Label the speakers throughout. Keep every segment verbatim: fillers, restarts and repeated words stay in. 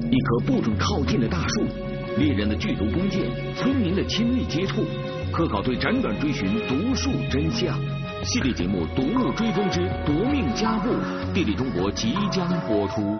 Speaker 1: 一棵不准靠近的大树，猎人的剧毒弓箭，村民的亲密接触，科考队辗转追寻毒树真相。系列节目《毒物追踪之夺命家步》，地理中国即将播出。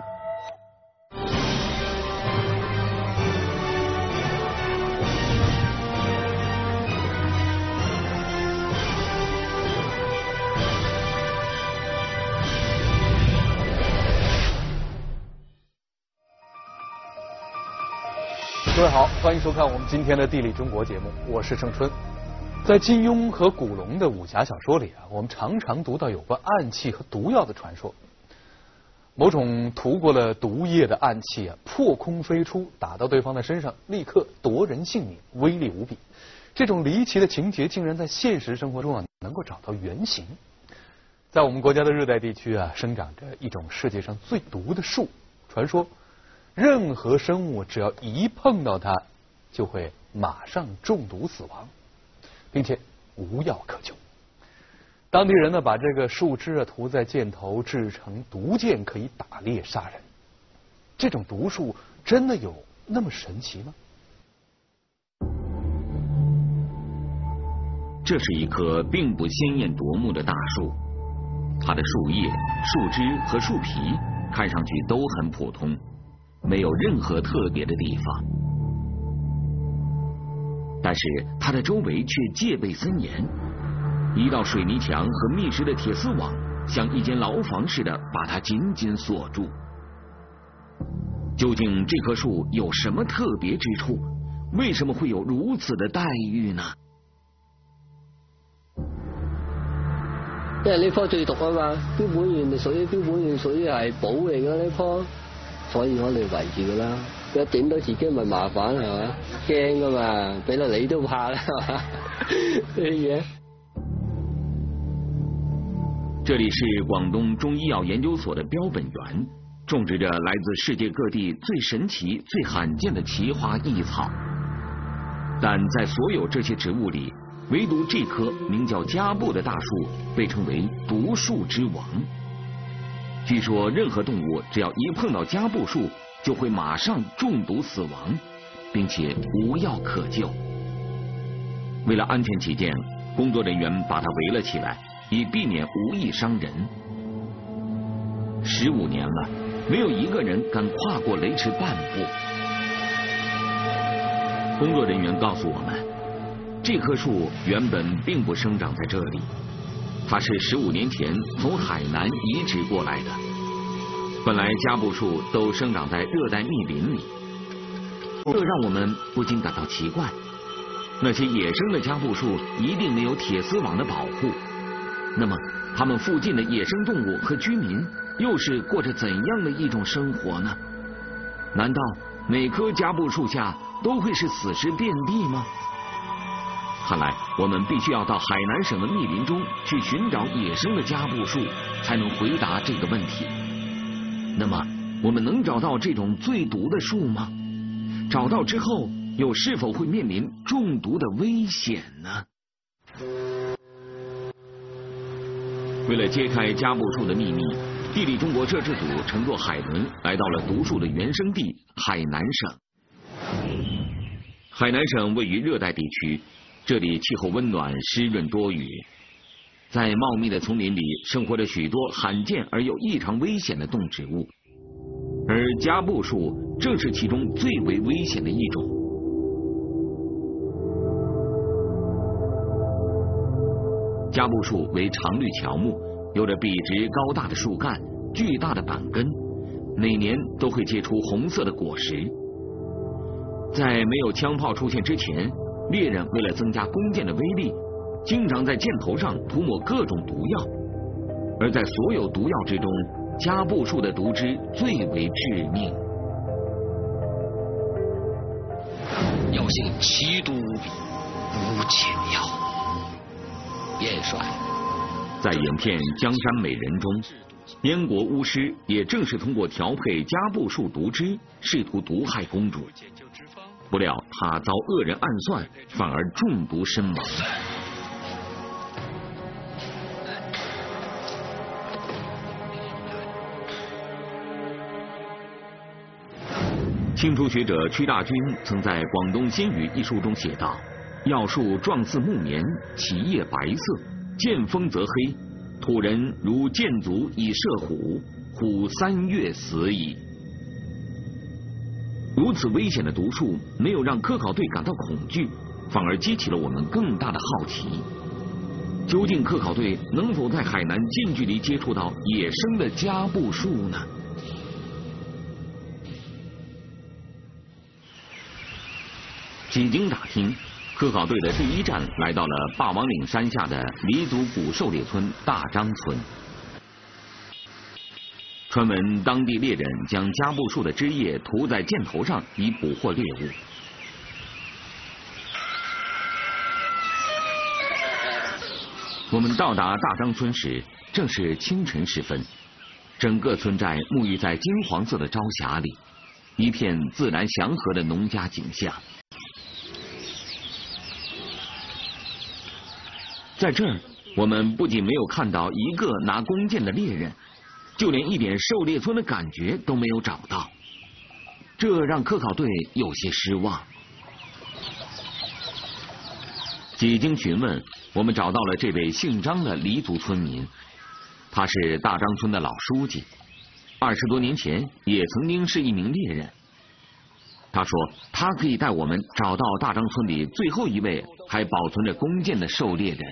Speaker 2: 各位好，欢迎收看我们今天的《地理中国》节目，我是盛春。在金庸和古龙的武侠小说里啊，我们常常读到有关暗器和毒药的传说。某种涂过了毒液的暗器啊，破空飞出，打到对方的身上，立刻夺人性命，威力无比。这种离奇的情节，竟然在现实生活中啊能够找到原型。在我们国家的热带地区啊，生长着一种世界上最毒的树，传说任何生物只要一碰到它，就会马上中毒死亡，并且无药可救。当地人呢，把这个树枝啊涂在箭头，制成毒箭，可以打猎杀人。这种毒树真的有那么神奇吗？
Speaker 1: 这是一棵并不鲜艳夺目的大树，它的树叶、树枝和树皮看上去都很普通，没有任何特别的地方，但是它的周围却戒备森严，一道水泥墙和密实的铁丝网像一间牢房似的把它紧紧锁住。究竟这棵树有什么特别之处？为什么会有如此的待遇呢？
Speaker 3: 因為呢棵最毒啊嘛，標本園屬於標本園屬於係寶嚟㗎呢棵。所以我哋圍住噶啦，一點到自己咪麻煩係嘛，驚噶嘛，俾到你都怕啦係嘛，呢啲嘢。
Speaker 1: 这里是广东中医药研究所的标本园，种植着来自世界各地最神奇、最罕见的奇花异草。但在所有这些植物里，唯独这棵名叫家布的大树被称为毒树之王。据说任何动物只要一碰到家布树，就会马上中毒死亡，并且无药可救。为了安全起见，工作人员把它围了起来，以避免无意伤人。十五年了，没有一个人敢跨过雷池半步。工作人员告诉我们，这棵树原本并不生长在这里，它是十五年前从海南移植过来的。本来家布树都生长在热带密林里，这让我们不禁感到奇怪。那些野生的家布树一定没有铁丝网的保护，那么它们附近的野生动物和居民又是过着怎样的一种生活呢？难道每棵家布树下都会是死尸遍地吗？看来我们必须要到海南省的密林中去寻找野生的家布树，才能回答这个问题。那么我们能找到这种最毒的树吗？找到之后又是否会面临中毒的危险呢？为了揭开家布树的秘密，地理中国摄制组乘坐海轮来到了毒树的原生地海南省。海南省位于热带地区，这里气候温暖、湿润多雨，在茂密的丛林里生活着许多罕见而又异常危险的动植物，而家布树正是其中最为危险的一种。家布树为常绿乔木，有着笔直高大的树干、巨大的板根，每年都会结出红色的果实。在没有枪炮出现之前，猎人为了增加弓箭的威力，经常在箭头上涂抹各种毒药，而在所有毒药之中，家布树的毒汁最为致命。
Speaker 4: 药性奇毒无比，无解药。元帅，
Speaker 1: 在影片《江山美人》中，燕国巫师也正是通过调配家布树毒汁，试图毒害公主。不料他遭恶人暗算，反而中毒身亡。 清初学者屈大均曾在《广东新语》一书中写道：“药树状似木棉，其叶白色，见风则黑。土人如箭足以射虎，虎三月死矣。”如此危险的毒树，没有让科考队感到恐惧，反而激起了我们更大的好奇。究竟科考队能否在海南近距离接触到野生的加布树呢？几经打听，科考队的第一站来到了霸王岭山下的黎族古狩猎村大张村。传闻当地猎人将加布树的枝叶涂在箭头上，以捕获猎物。我们到达大张村时，正是清晨时分，整个村寨沐浴在金黄色的朝霞里，一片自然祥和的农家景象。在这儿，我们不仅没有看到一个拿弓箭的猎人，就连一点狩猎村的感觉都没有找到，这让科考队有些失望。几经询问，我们找到了这位姓张的黎族村民，他是大张村的老书记，二十多年前也曾经是一名猎人。他说他可以带我们找到大张村里最后一位还保存着弓箭的狩猎人。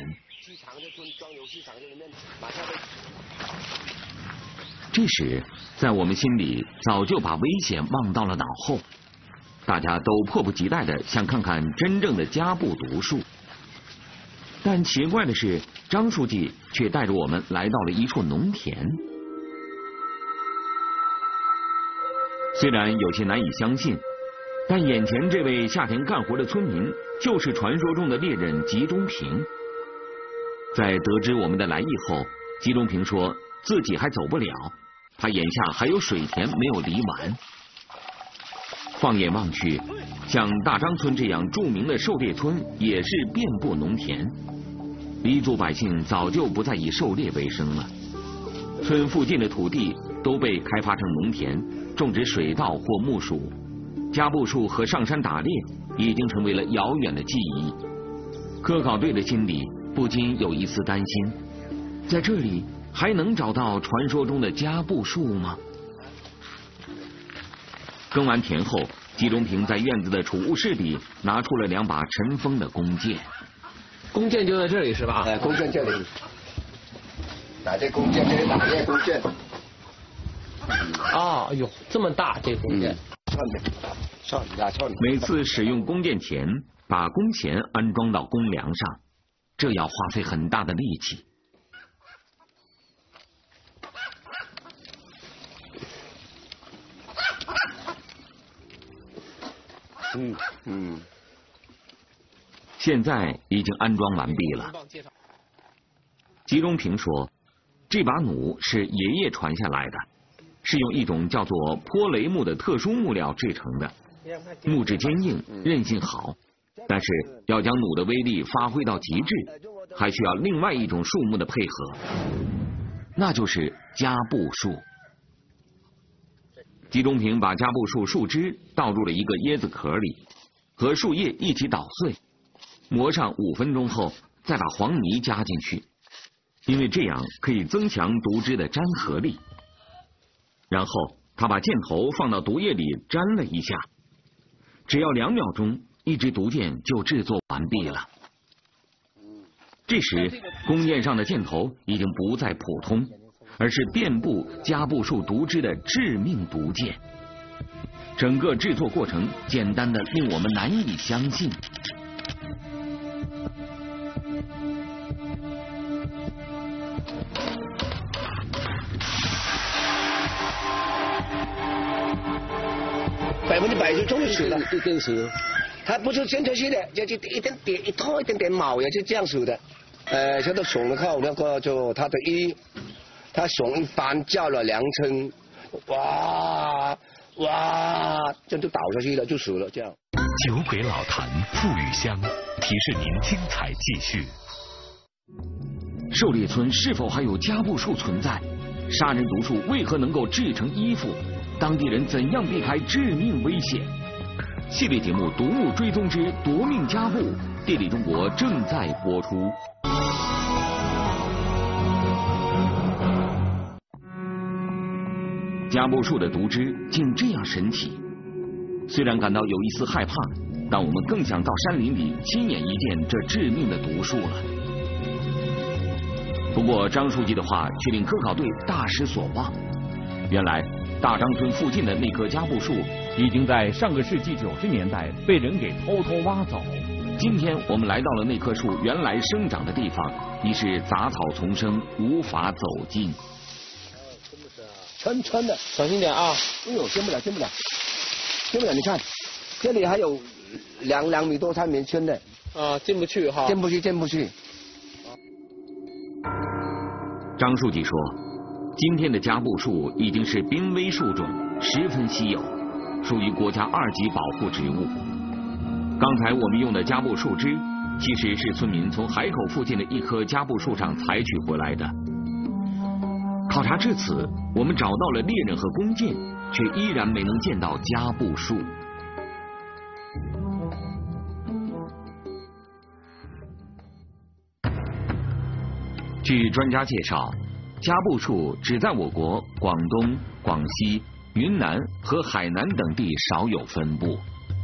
Speaker 1: 这时在我们心里早就把危险忘到了脑后，大家都迫不及待地想看看真正的加布毒树。但奇怪的是，张书记却带着我们来到了一处农田。虽然有些难以相信，但眼前这位下田干活的村民就是传说中的猎人吉中平。在得知我们的来意后，吉中平说自己还走不了，他眼下还有水田没有犁完。放眼望去，像大张村这样著名的狩猎村也是遍布农田，黎族百姓早就不再以狩猎为生了。村附近的土地都被开发成农田，种植水稻或木薯。加布树和上山打猎已经成为了遥远的记忆。科考队的心里不禁有一丝担心，在这里还能找到传说中的加布树吗？耕完田后，吉中平在院子的储物室里拿出了两把尘封的弓箭。
Speaker 5: 弓箭就在这里是吧？
Speaker 3: 哎，弓箭这里，打这弓箭，这是打猎弓箭。
Speaker 5: 啊，哎呦，这么大这弓箭。
Speaker 1: 每次使用弓箭前，把弓弦安装到弓梁上，这要花费很大的力气。
Speaker 3: 嗯嗯。
Speaker 1: 现在已经安装完毕了。吉中平说，这把弩是爷爷传下来的，是用一种叫做坡雷木的特殊木料制成的，木质坚硬，韧性好，但是要将弩的威力发挥到极致，还需要另外一种树木的配合，那就是加布树。吉中平把加布树树枝倒入了一个椰子壳里，和树叶一起捣碎，磨上五分钟后，再把黄泥加进去，因为这样可以增强毒汁的粘合力。然后他把箭头放到毒液里沾了一下，只要两秒钟，一支毒箭就制作完毕了。这时，弓箭上的箭头已经不再普通，而是遍布加布树毒汁的致命毒箭。整个制作过程简单的令我们难以相信。
Speaker 3: 百分之百就中死了，
Speaker 5: 一定死。
Speaker 3: 它不是箭头式的，就就一点点一套一点点毛呀，就这样死的。呃，它的怂了后，那个就它的一，它怂一翻叫了两声，哇哇，这就倒下去了，就死了这样。
Speaker 6: 酒鬼老坛馥郁香，提示您精彩继续。
Speaker 1: 狩猎村是否还有加布树存在？杀人毒树为何能够制成衣服？ 当地人怎样避开致命危险？系列节目《独木追踪之夺命家布》，地理中国正在播出。加布树的毒汁竟这样神奇，虽然感到有一丝害怕，但我们更想到山林里亲眼一见这致命的毒树了。不过张书记的话却令科考队大失所望。原来大张村附近的那棵加布树
Speaker 2: 已经在上个世纪九十年代被人给偷偷挖走。
Speaker 1: 今天我们来到了那棵树原来生长的地方，已是杂草丛生，无法走近。
Speaker 3: 穿穿的，
Speaker 5: 小心点啊！
Speaker 3: 哎呦，进不了，进不了，进不了！你看，这里还有两两米多才没圈的。
Speaker 5: 啊，进不去哈。
Speaker 3: 进不去，进不去。
Speaker 1: 张书记说，今天的加布树已经是濒危树种，十分稀有，属于国家二级保护植物。刚才我们用的加布树枝，其实是村民从海口附近的一棵加布树上采取回来的。考察至此，我们找到了猎人和弓箭，却依然没能见到加布树。据专家介绍，加布树只在我国广东、广西、云南和海南等地少有分布。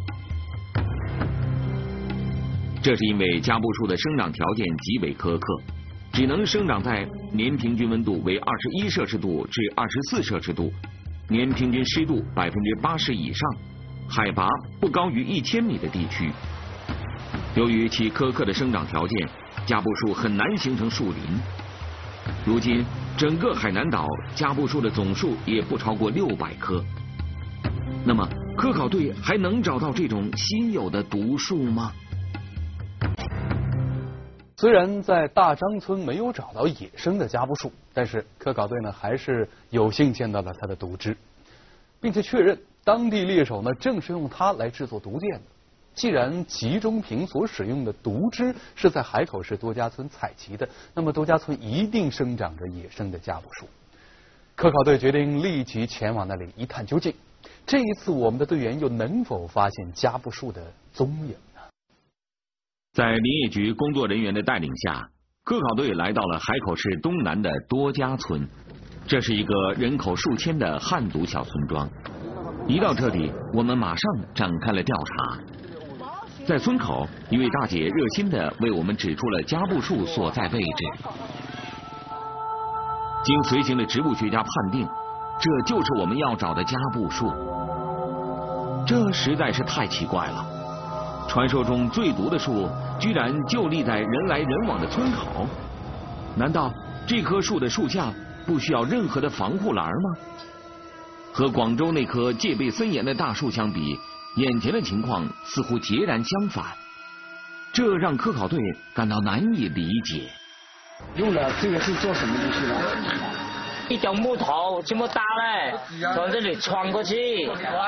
Speaker 1: 这是因为加布树的生长条件极为苛刻，只能生长在年平均温度为二十一摄氏度至二十四摄氏度，年平均湿度百分之八十以上，海拔不高于一千米的地区。由于其苛刻的生长条件，加布树很难形成树林。如今，整个海南岛加布树的总数也不超过六百棵。那么，科考队还能找到这种稀有的毒树吗？
Speaker 2: 虽然在大张村没有找到野生的加布树，但是科考队呢还是有幸见到了它的毒汁，并且确认当地猎手呢正是用它来制作毒箭的。既然集中坪所使用的毒汁是在海口市多家村采集的，那么多家村一定生长着野生的加布树。科考队决定立即前往那里一探究竟。这一次，我们的队员又能否发现加布树的踪影呢？
Speaker 1: 在林业局工作人员的带领下，科考队来到了海口市东南的多家村。这是一个人口数千的汉族小村庄。一到这里，我们马上展开了调查。在村口，一位大姐热心地为我们指出了加布树所在位置。经随行的植物学家判定，这就是我们要找的加布树。这实在是太奇怪了。传说中最毒的树，居然就立在人来人往的村口。难道这棵树的树下不需要任何的防护栏吗？和广州那棵戒备森严的大树相比，眼前的情况似乎截然相反，这让科考队感到难以理解。
Speaker 3: 用了这个是做什么东西呢？
Speaker 7: 一条木头这么大嘞，从这里穿过去，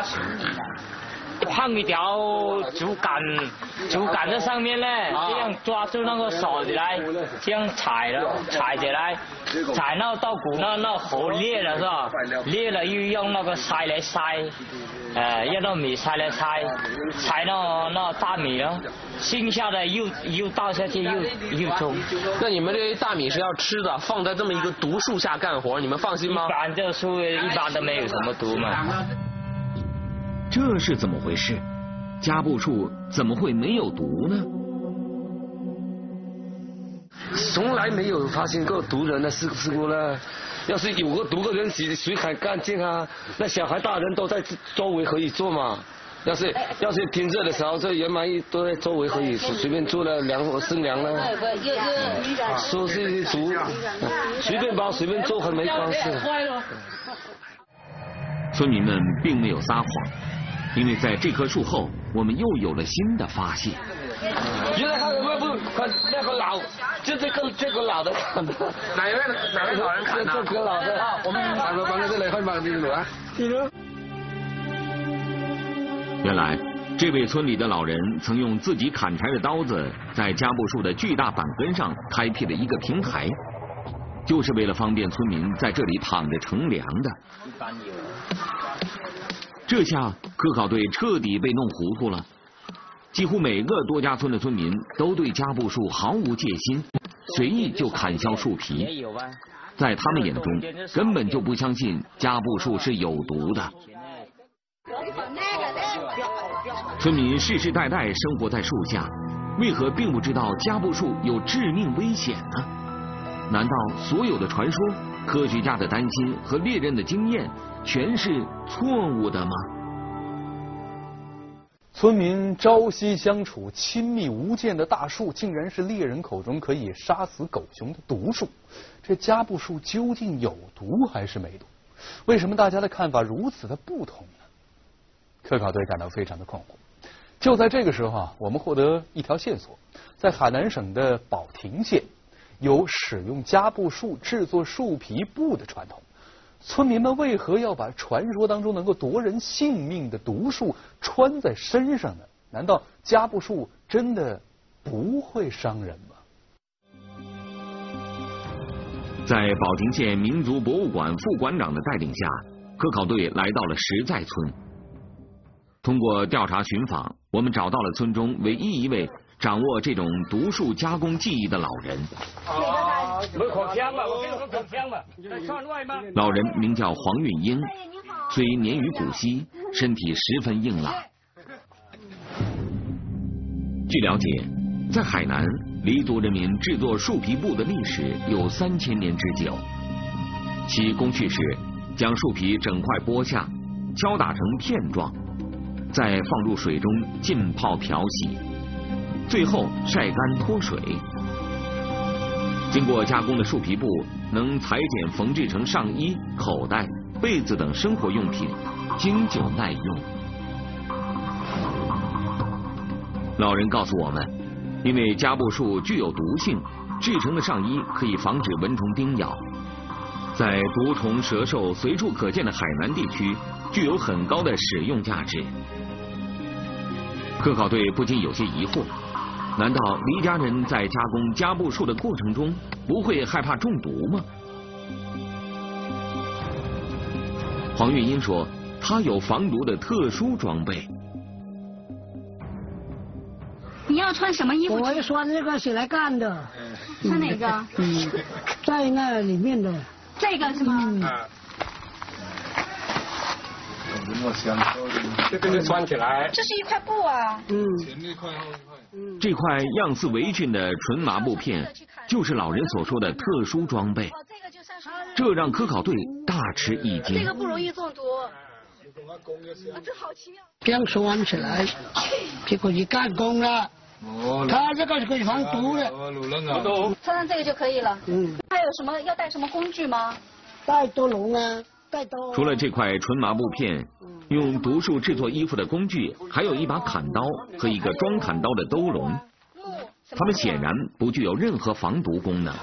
Speaker 7: 放一条竹竿，竹竿在上面嘞，这样抓住那个手来，这样踩了，踩起来，踩到到骨那那喉裂了是吧？裂了又用那个筛来筛。呃，用那米筛来筛，筛到那大米了，剩下的又又倒下去，又又种。
Speaker 5: 那你们这些大米是要吃的，放在这么一个毒树下干活，你们放心吗？
Speaker 7: 一般这树一般都没有什么毒嘛。
Speaker 1: 这是怎么回事？加布树怎么会没有毒呢？
Speaker 8: 从来没有发现过毒人的事事故呢。要是有个毒的人，谁谁敢干净啊？那小孩大人都在周围可以坐嘛。要是要是天热的时候，这人嘛一都在周围可以随便坐了凉或生凉了。说是毒，随便包随便做还没关系。
Speaker 1: 村民们并没有撒谎，因为在这棵树后，我们又有了新的发现。
Speaker 8: 原来他们不看那个老，就这个这个老的砍的。哪位哪位老人砍的？这个老的。我们哪个帮着这里看吧，这个啊。
Speaker 1: 原来，这位村里的老人曾用自己砍柴的刀子，在加布树的巨大板根上开辟了一个平台。 就是为了方便村民在这里躺着乘凉的。这下科考队彻底被弄糊涂了，几乎每个多家村的村民都对加布树毫无戒心，随意就砍削树皮。在他们眼中，根本就不相信加布树是有毒的。村民世世代代生活在树下，为何并不知道加布树有致命危险呢？难道所有的传说、科学家的担心和猎人的经验全是错误的吗？
Speaker 2: 村民朝夕相处、亲密无间的大树，竟然是猎人口中可以杀死狗熊的毒树。这加布树究竟有毒还是没毒？为什么大家的看法如此的不同呢？科考队感到非常的困惑。就在这个时候啊，我们获得一条线索，在海南省的保亭县有使用加布树制作树皮布的传统。村民们为何要把传说当中能够夺人性命的毒树穿在身上呢？难道加布树真的不会伤人吗？
Speaker 1: 在保亭县民族博物馆副馆长的带领下，科考队来到了石寨村。通过调查寻访，我们找到了村中唯一一位掌握这种毒树加工技艺的老人。老人名叫黄运英，虽年逾古稀，身体十分硬朗。据了解，在海南，黎族人民制作树皮布的历史有三千年之久。其工序是将树皮整块剥下，敲打成片状，再放入水中浸泡漂洗，最后晒干脱水。经过加工的树皮布能裁剪缝制成上衣、口袋、被子等生活用品，经久耐用。老人告诉我们，因为加布树具有毒性，制成的上衣可以防止蚊虫叮咬，在毒虫蛇兽随处可见的海南地区，具有很高的使用价值。科考队不禁有些疑惑，难道黎家人在加工加布树的过程中不会害怕中毒吗？黄运英说，他有防毒的特殊装备。
Speaker 9: 你要穿什么衣服？
Speaker 10: 我要穿这个水来干的。
Speaker 9: 穿哪个？
Speaker 10: 嗯，在那里面的。
Speaker 9: 这个是吗？嗯。
Speaker 11: 这个穿起来。
Speaker 9: 这是一块布啊。
Speaker 10: 嗯。
Speaker 1: 这块样似围裙的纯麻布片，就是老人所说的特殊装备。这让科考队大吃一惊。
Speaker 9: 这个不容易中毒。啊，这好奇妙。
Speaker 10: 这样穿起来就可以干工了。哦。它这个是可以防毒的。
Speaker 9: 穿上这个就可以了。
Speaker 10: 嗯。
Speaker 9: 还有什么要带什么工具吗？
Speaker 10: 带多笼啊。
Speaker 1: 除了这块纯麻布片，用毒树制作衣服的工具还有一把砍刀和一个装砍刀的兜笼，它们显然不具有任何防毒功能。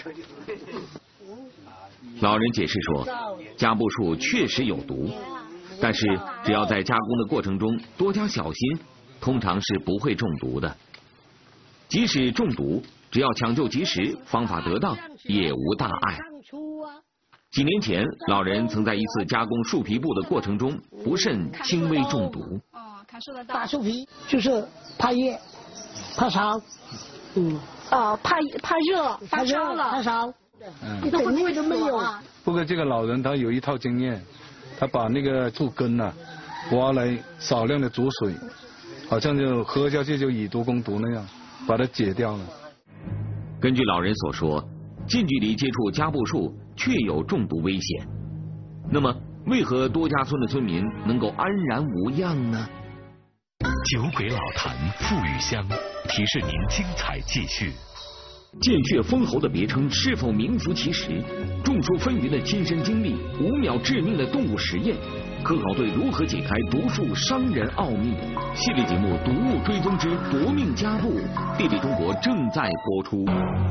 Speaker 1: 老人解释说，加布树确实有毒，但是只要在加工的过程中多加小心，通常是不会中毒的。即使中毒，只要抢救及时，方法得当，也无大碍。几年前，老人曾在一次加工树皮布的过程中不慎轻微中毒。
Speaker 9: 哦，感受得到。
Speaker 10: 打树皮就是怕热、怕烧，嗯，
Speaker 9: 哦，怕怕热、发烧了、
Speaker 10: 发烧，
Speaker 9: 嗯，一点味都没有啊。
Speaker 11: 不过这个老人他有一套经验，他把那个树根啊挖来少量的煮水，好像就喝下去就以毒攻毒那样，把它解掉了。
Speaker 1: 根据老人所说，近距离接触加布树确有中毒危险。那么，为何多家村的村民能够安然无恙呢？
Speaker 6: 酒鬼老坛富裕乡提示您精彩继续。
Speaker 1: 见血封喉的别称是否名副其实？众说纷纭的亲身经历，五秒致命的动物实验，科考队如何解开毒树伤人奥秘？系列节目《毒物追踪之夺命加布》，地理中国正在播出。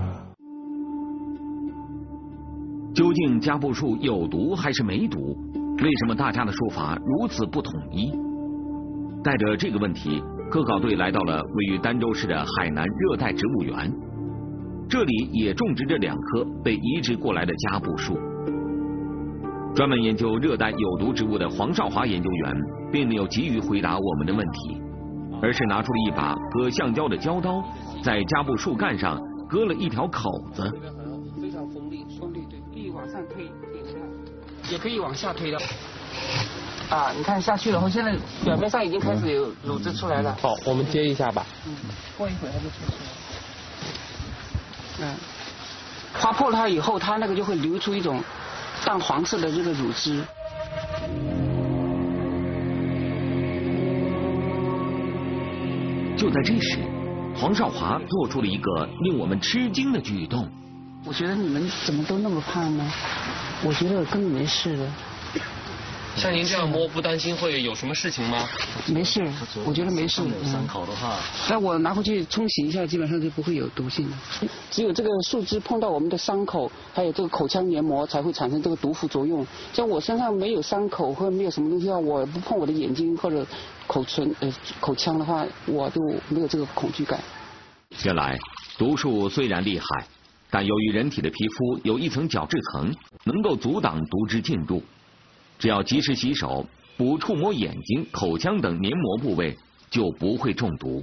Speaker 1: 究竟加布树有毒还是没毒？为什么大家的说法如此不统一？带着这个问题，科考队来到了位于儋州市的海南热带植物园。 这里也种植着两棵被移植过来的加布树。专门研究热带有毒植物的黄少华研究员并没有急于回答我们的问题，而是拿出了一把割橡胶的胶刀，在加布树干上割了一条口子。
Speaker 12: 非常锋利，锋利对，可以往上推，也可以往下推的。啊，你看下去了，后现在表面上已经开始有乳汁出来了。
Speaker 5: 好，我们接一下吧。
Speaker 12: 嗯，过一会儿它就出来了。嗯，划破了它以后，它那个就会流出一种淡黄色的这个乳汁。
Speaker 1: 就在这时，黄少华做出了一个令我们吃惊的举动。
Speaker 12: 我觉得你们怎么都那么胖呢？我觉得我根本没事的。
Speaker 5: 像您这样摸，不担心会有什么事情吗？
Speaker 12: 没事，我觉得没事。
Speaker 3: 伤口的话，
Speaker 12: 那我拿回去冲洗一下，基本上就不会有毒性的。只有这个树枝碰到我们的伤口，还有这个口腔黏膜，才会产生这个毒副作用。像我身上没有伤口或者没有什么东西的话，我不碰我的眼睛或者口唇呃口腔的话，我都没有这个恐惧感。
Speaker 1: 原来毒素虽然厉害，但由于人体的皮肤有一层角质层，能够阻挡毒汁进入。只要及时洗手，不触摸眼睛、口腔等黏膜部位，就不会中毒。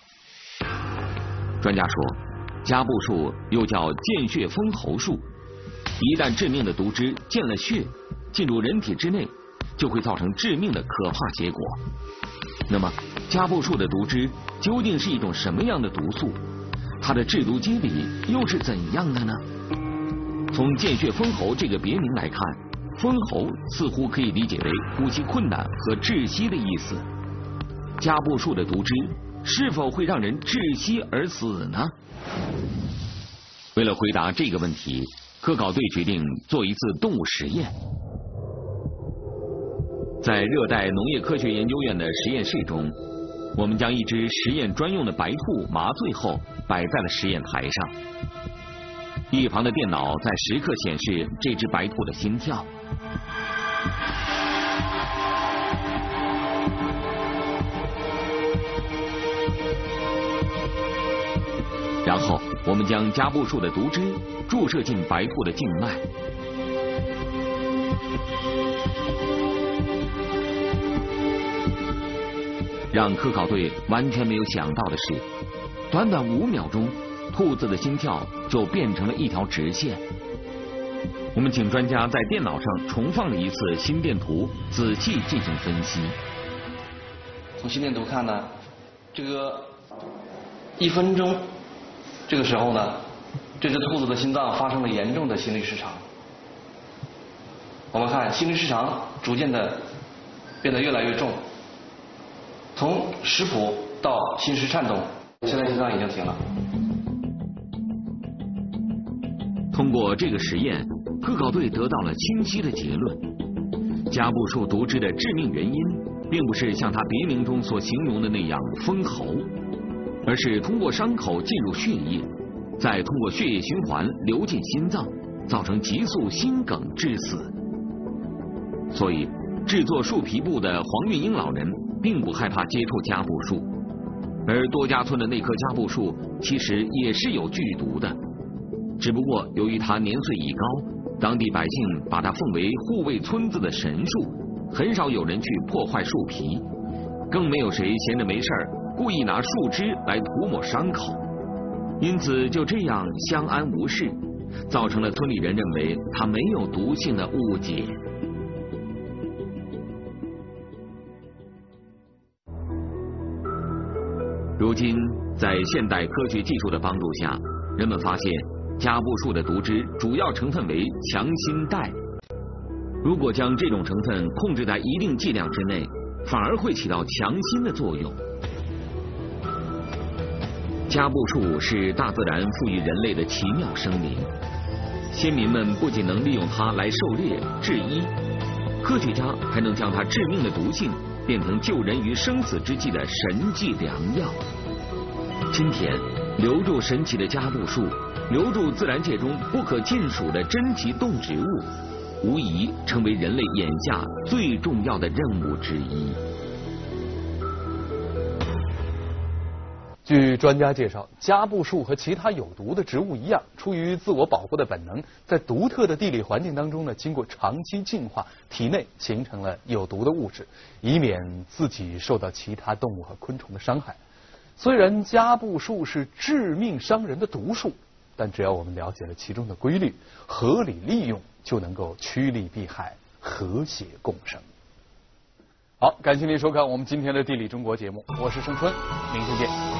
Speaker 1: 专家说，加布树又叫见血封喉树，一旦致命的毒汁见了血，进入人体之内，就会造成致命的可怕结果。那么，加布树的毒汁究竟是一种什么样的毒素？它的制毒机理又是怎样的呢？从见血封喉这个别名来看，封喉似乎可以理解为呼吸困难和窒息的意思。加布树的毒汁是否会让人窒息而死呢？为了回答这个问题，科考队决定做一次动物实验。在热带农业科学研究院的实验室中，我们将一只实验专用的白兔麻醉后摆在了实验台上，一旁的电脑在时刻显示这只白兔的心跳。然后我们将加布树的毒汁注射进白兔的静脉。让科考队完全没有想到的是，短短五秒钟，兔子的心跳就变成了一条直线。我们请专家在电脑上重放了一次心电图，仔细进行分析。
Speaker 13: 从心电图看呢，这个一分钟这个时候呢，这只兔子的心脏发生了严重的心律失常。我们看心律失常逐渐的变得越来越重，从食谱到心室颤动，现在心脏已经停了。
Speaker 1: 通过这个实验，科考队得到了清晰的结论：加布树毒汁的致命原因，并不是像它别名中所形容的那样封喉，而是通过伤口进入血液，再通过血液循环流进心脏，造成急速心梗致死。所以，制作树皮布的黄运英老人并不害怕接触加布树，而多家村的那棵加布树其实也是有剧毒的。只不过由于它年岁已高，当地百姓把它奉为护卫村子的神树，很少有人去破坏树皮，更没有谁闲着没事儿故意拿树枝来涂抹伤口，因此就这样相安无事，造成了村里人认为它没有毒性的误解。如今，在现代科学技术的帮助下，人们发现加布树的毒汁主要成分为强心带。如果将这种成分控制在一定剂量之内，反而会起到强心的作用。加布树是大自然赋予人类的奇妙生灵，先民们不仅能利用它来狩猎、制衣，科学家还能将它致命的毒性变成救人于生死之际的神迹良药。今天，留住神奇的加布树，留住自然界中不可尽数的珍奇动植物，无疑成为人类眼下最重要的任务之一。
Speaker 2: 据专家介绍，加布树和其他有毒的植物一样，出于自我保护的本能，在独特的地理环境当中呢，经过长期进化，体内形成了有毒的物质，以免自己受到其他动物和昆虫的伤害。虽然加布树是致命伤人的毒树，但只要我们了解了其中的规律，合理利用，就能够趋利避害，和谐共生。好，感谢您收看我们今天的地理中国节目，我是盛春，明天见。